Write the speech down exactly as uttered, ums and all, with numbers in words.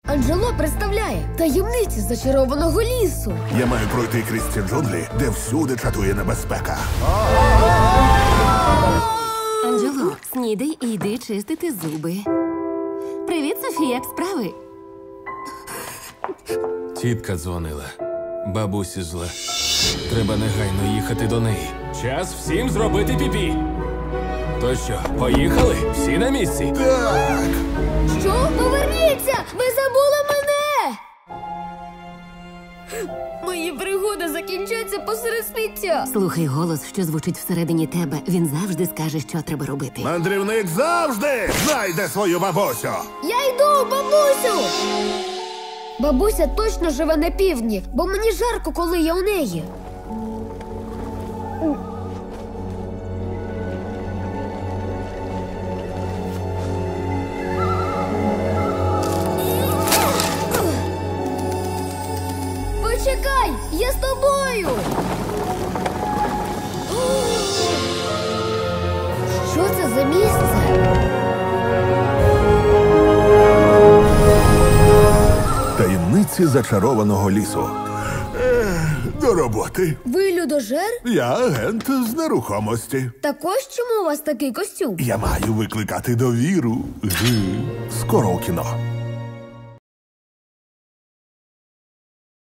Анджело представляє таємниці зачарованого лісу. Я маю пройти крізь ці джунглі, де всюди чатує небезпека. Анджело, снідай і йди чистити зуби. Привіт, Софія, як справи? Тітка дзвонила. Бабусі зле. Треба негайно їхати до неї. Час всім зробити піпі. То що, поїхали? Всі на місці? Так! Що? Поверніться! Ви забули мене! Мої пригоди закінчаться посеред сміття. Слухай голос, що звучить всередині тебе. Він завжди скаже, що треба робити. Мандрівник завжди знайде свою бабусю! Я йду, бабусю! Бабуся точно живе на півдні, бо мені жарко, коли я у неї. Почекай, я з тобою! Що це за місце? Таємниці зачарованого лісу. Ех, до роботи. Ви людожер? Я агент з нерухомості. Також чому у вас такий костюм? Я маю викликати довіру. Гі. Скоро у кіно.